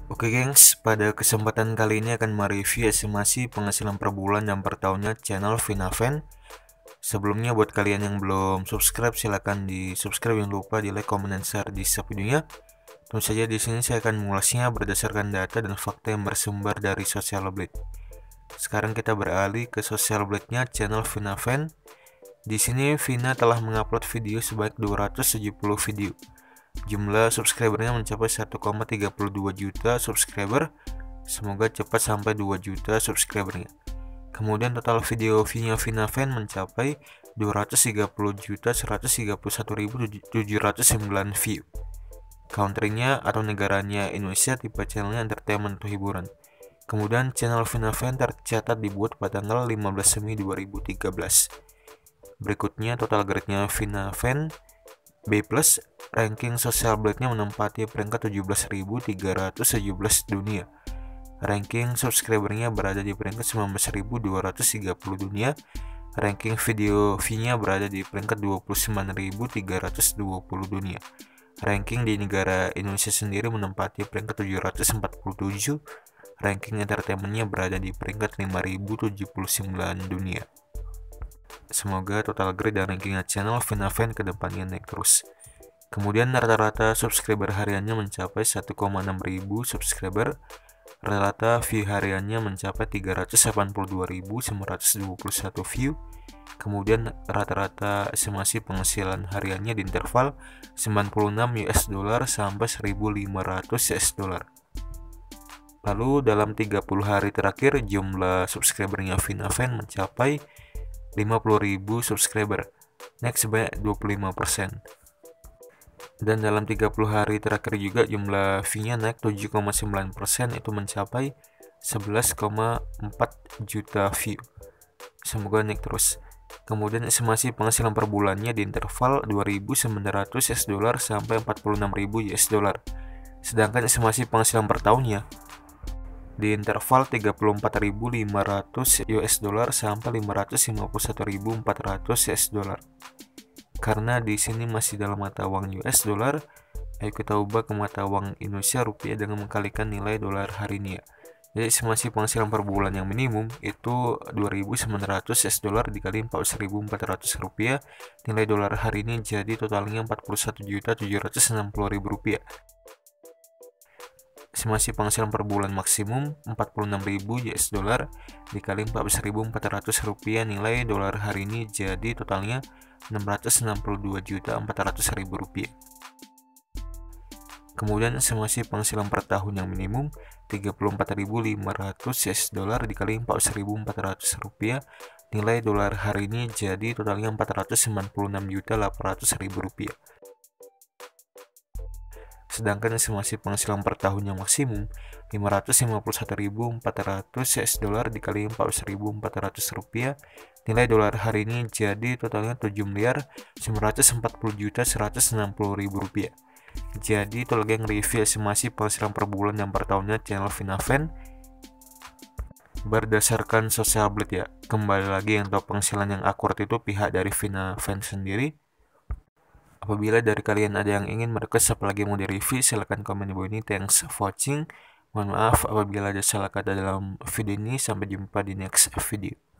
Oke gengs, pada kesempatan kali ini akan mereview estimasi penghasilan per bulan dan per tahunnya channel Vinaven. Sebelumnya buat kalian yang belum subscribe silahkan di subscribe, jangan lupa di like, comment, dan share di sub videonya. Tentu saja di sini saya akan mengulasnya berdasarkan data dan fakta yang bersumber dari Social Blade. Sekarang kita beralih ke Social Blade-nya channel Vinaven. Di sini Vina telah mengupload video sebanyak 270 video. Jumlah subscribernya mencapai 1,32 juta subscriber. Semoga cepat sampai 2 juta subscribernya. Kemudian total video view-nya Vinaven mencapai 230.131.709 view. Country-nya atau negaranya Indonesia, tipe channelnya entertainment atau hiburan. Kemudian channel Vinaven tercatat dibuat pada tanggal 15 Mei 2013. Berikutnya total grade-nya Vinaven B+, ranking Social Blade-nya menempati peringkat 17.317 dunia. Ranking subscribernya berada di peringkat 19.230 dunia. Ranking video view-nya berada di peringkat 29.320 dunia. Ranking di negara Indonesia sendiri menempati peringkat 747. Ranking entertainment-nya berada di peringkat 5.079 dunia. Semoga total grade dan rankingnya channel Vinaven kedepannya naik terus. Kemudian rata-rata subscriber hariannya mencapai 1,6 ribu subscriber. Rata view hariannya mencapai 382.921 view. Kemudian rata-rata estimasi penghasilan hariannya di interval 96 US dollar sampai 1.500 US dollar. Lalu dalam 30 hari terakhir jumlah subscribernya Vinaven mencapai 50.000 subscriber, naik sebanyak 25%. Dan dalam 30 hari terakhir juga jumlah view-nya naik 7,9%, itu mencapai 11,4 juta view. Semoga naik terus. Kemudian estimasi penghasilan per bulannya di interval 2.900 US dollar sampai 46.000 US dollar. Sedangkan estimasi penghasilan per tahunnya di interval 34.500 US dollar sampai 551.400 US dollar. Karena di sini masih dalam mata uang US dollar, ayo kita ubah ke mata uang Indonesia rupiah dengan mengkalikan nilai dolar hari ini ya. Jadi estimasi penghasilan per bulan yang minimum itu 2.900 US dollar dikali 41.400 rupiah. Nilai dolar hari ini jadi totalnya 41.760.000 rupiah. Estimasi penghasilan per bulan maksimum 46.000 US dollar dikali 14.400 rupiah, nilai dolar hari ini jadi totalnya 662.400.000 rupiah. Kemudian estimasi penghasilan per tahun yang minimum 34.500 US dollar dikali 14.400 rupiah, nilai dolar hari ini jadi totalnya 496.800.000 rupiah. Sedangkan estimasi penghasilan per tahunnya maksimum 551.400 US dollar dikali 14.400 rupiah, nilai dolar hari ini jadi totalnya 7.940.160.000 rupiah. Jadi itu lagi yang review estimasi penghasilan per bulan dan per tahunnya channel Vinaven berdasarkan Social Blade ya. Kembali lagi yang tahu penghasilan yang akurat itu pihak dari Vinaven sendiri. Apabila dari kalian ada yang ingin merequest apalagi mau direview, silahkan komen di bawah ini. Thanks for watching. Mohon maaf apabila ada salah kata dalam video ini. Sampai jumpa di next video.